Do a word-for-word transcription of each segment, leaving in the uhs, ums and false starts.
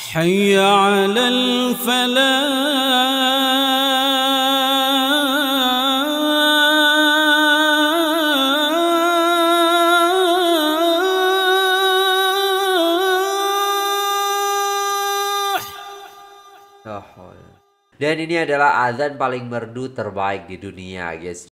حي على الفلاح. Dan ini adalah azan paling merdu terbaik di dunia, guys.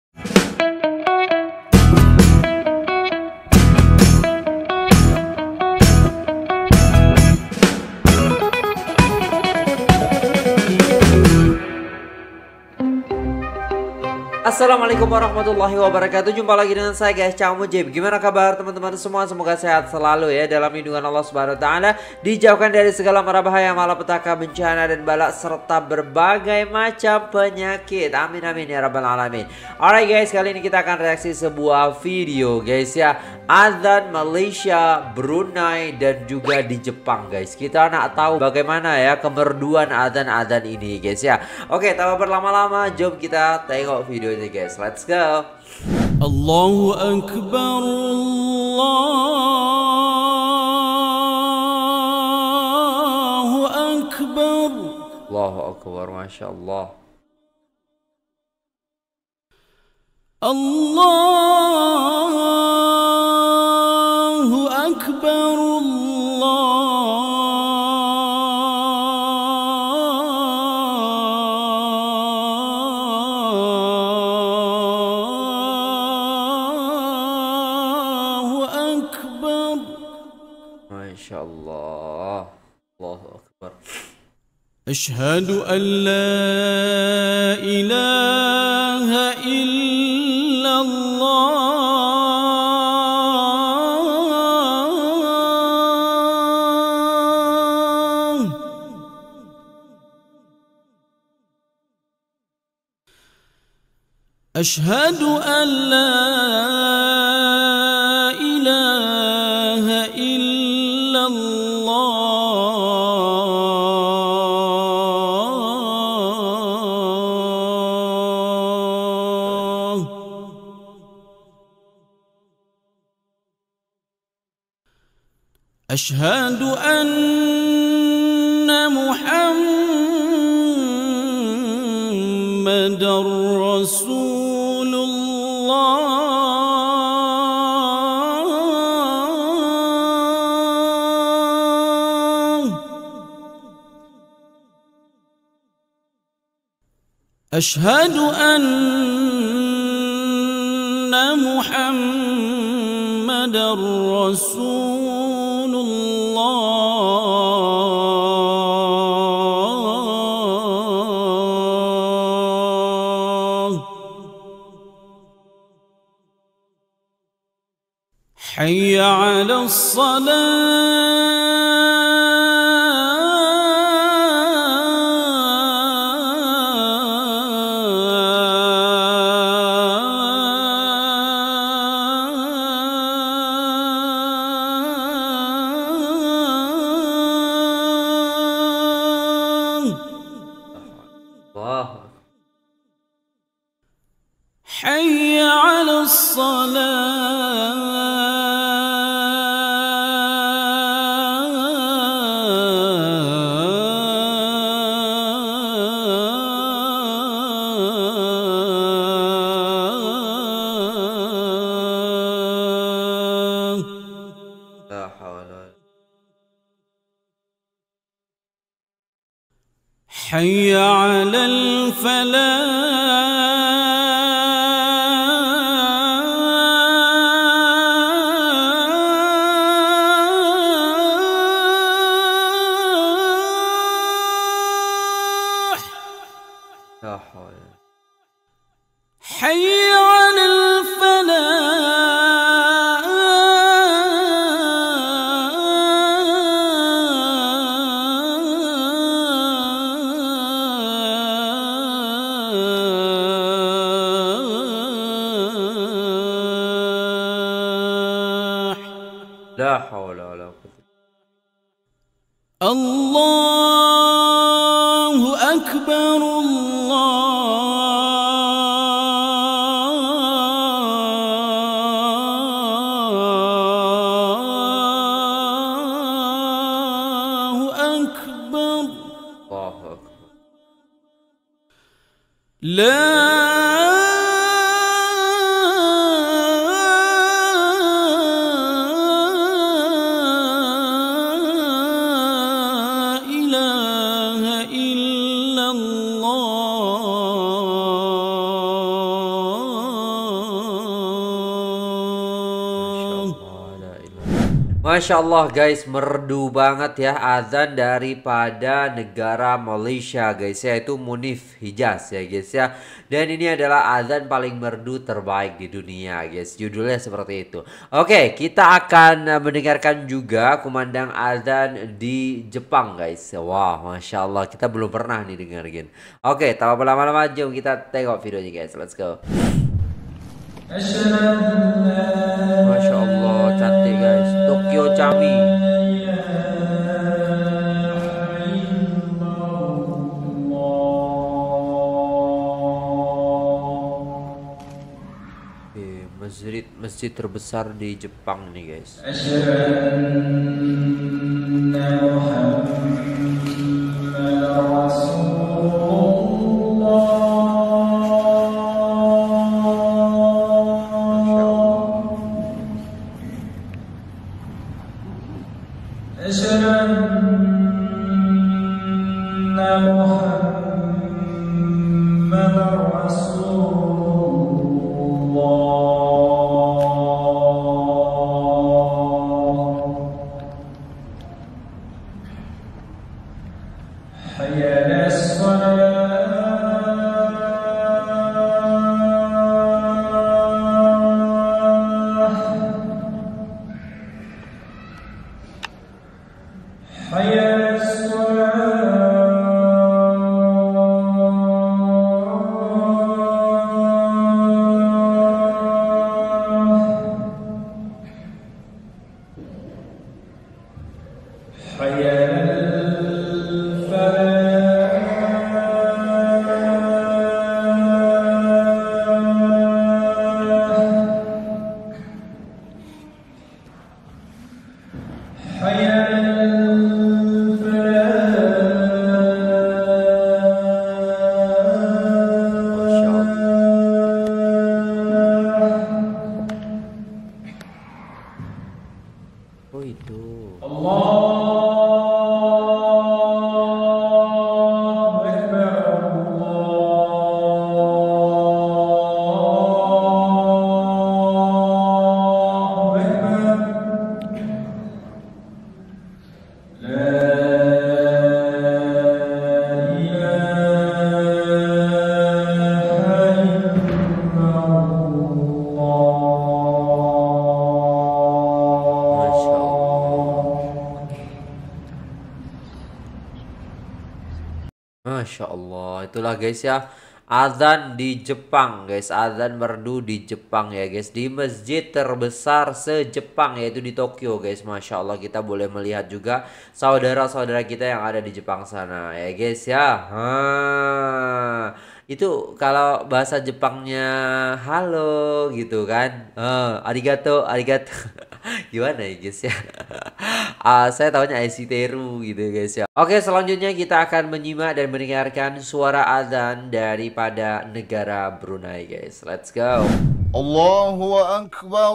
Assalamualaikum warahmatullahi wabarakatuh. Jumpa lagi dengan saya, guys, Cang Mujib. Gimana kabar teman-teman semua? Semoga sehat selalu ya, dalam lindungan Allah Subhanahu wa taala, dijauhkan dari segala mara bahaya, malapetaka, bencana dan bala serta berbagai macam penyakit. Amin amin ya rabbal alamin. Alright guys, kali ini kita akan reaksi sebuah video, guys ya. Azan Malaysia, Brunei dan juga di Jepang, guys. Kita nak tahu bagaimana ya kemerduan azan-azan ini, guys ya. Oke, tanpa berlama-lama, jom kita tengok videonya, guys. Let's go. Allahu Akbar, Allahu Akbar. Allahu Akbar, Masya Allah. Allahu Akbar, Masya Allah. Allahu Akbar. Asyhadu an la ilaha illallah. Asyhadu an la ilaha illallah. أشهد أن محمد رسول الله. أشهد أن محمد رسول حي على الصلاة. حي على الصلاة. حي على الفلاح. حي على لا حول ولا قوة. الله أكبر، الله أكبر. أكبر Allahu Akbar. لا إله إلا الله. Masya Allah guys, merdu banget ya azan daripada negara Malaysia guys, yaitu Munif Hijaz ya guys ya. Dan ini adalah azan paling merdu terbaik di dunia guys, judulnya seperti itu. Oke, kita akan mendengarkan juga kumandang azan di Jepang guys. Wah, Masya Allah, kita belum pernah nih dengerin. Oke, tanpa berlama-lama jom kita tengok videonya guys, let's go. Masya Allah, cantik guys, Tokyo Chami. Eh, masjid masjid terbesar di Jepang nih guys. Oh itu. Masya Allah, itulah guys ya, azan di Jepang guys, azan merdu di Jepang ya guys, di masjid terbesar se-Jepang yaitu di Tokyo guys. Masya Allah, kita boleh melihat juga saudara-saudara kita yang ada di Jepang sana ya guys ya. Hmm. Itu kalau bahasa Jepangnya halo gitu kan, uh, arigato, arigato. Gimana ya guys ya. Uh, saya tahunya Aisiteru gitu guys ya. Oke, selanjutnya kita akan menyimak dan mendengarkan suara azan daripada negara Brunei guys. Let's go. Allahu Akbar,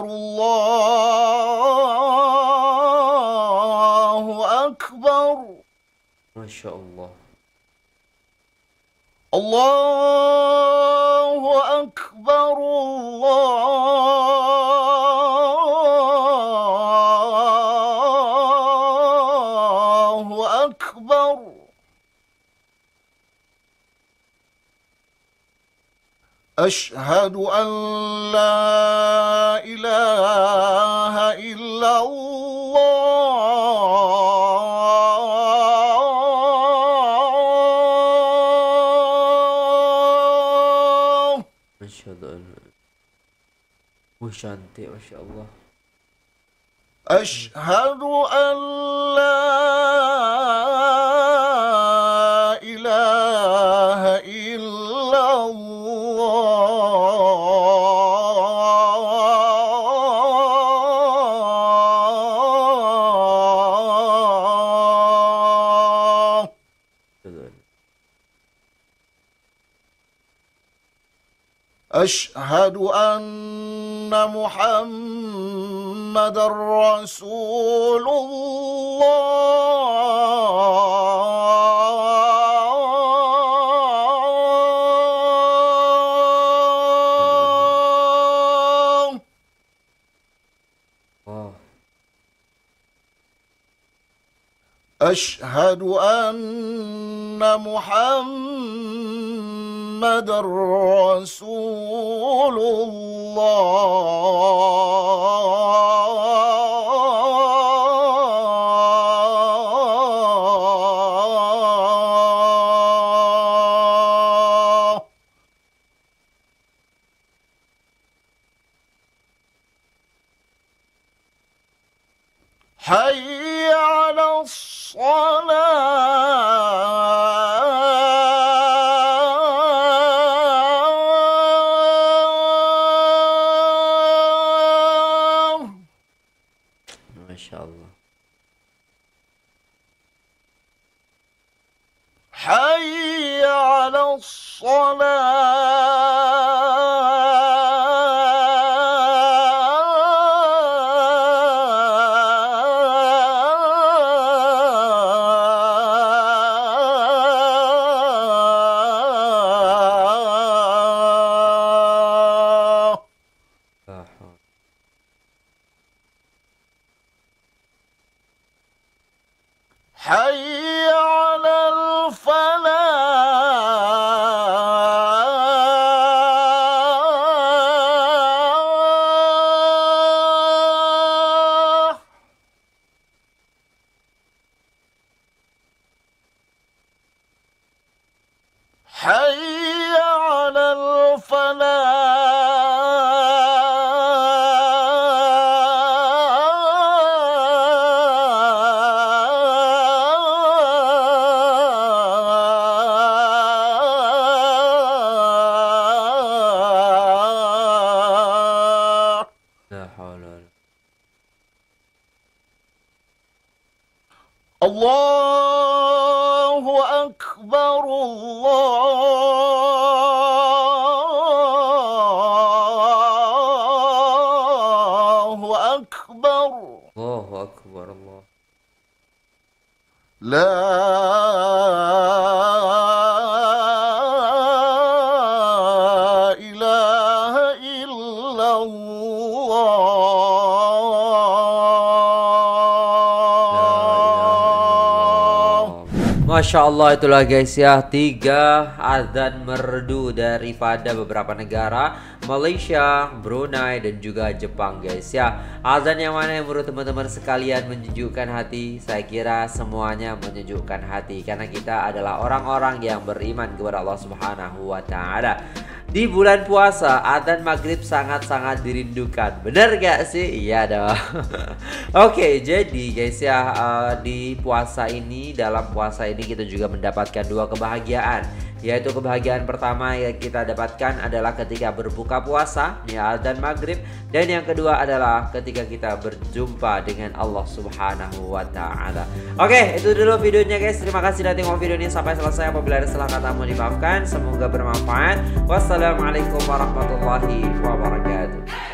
Allahu Akbar. Masya Allah. Allahu Akbar, Allahu Akbar. Ashhadu an la ilaha illallah. Wih, cantik, Masya Allah. Ashhadu an la ilaha illallah. أشهد أن محمد رسول الله. Wow. أشهد أن محمد رسول الله. حي على الصلاة. Masya Allah. حي على الصلاة. La haul. حي على الفلاح. حي على الفلاح. La haula wala- الله أكبر الله أكبر. Allahu Akbar Allah. لا إله إلا الله. Masya Allah, itulah guys ya, tiga azan merdu daripada beberapa negara, Malaysia, Brunei, dan juga Jepang guys ya. Azan yang mana yang menurut teman-teman sekalian menyejukkan hati? Saya kira semuanya menyejukkan hati, karena kita adalah orang-orang yang beriman kepada Allah Subhanahu wa Ta'ala. Di bulan puasa, adzan maghrib sangat-sangat dirindukan. Bener gak sih? Iya dong. Oke, jadi guys ya, uh, di puasa ini, dalam puasa ini kita juga mendapatkan dua kebahagiaan. Yaitu kebahagiaan pertama yang kita dapatkan adalah ketika berbuka puasa, ya adzan maghrib. Dan yang kedua adalah ketika kita berjumpa dengan Allah Subhanahu wa Ta'ala. Oke, itu dulu videonya guys. Terima kasih sudah tengok video ini sampai selesai. Apabila ada salah kata mohon dimaafkan. Semoga bermanfaat. Wassalamualaikum warahmatullahi wabarakatuh.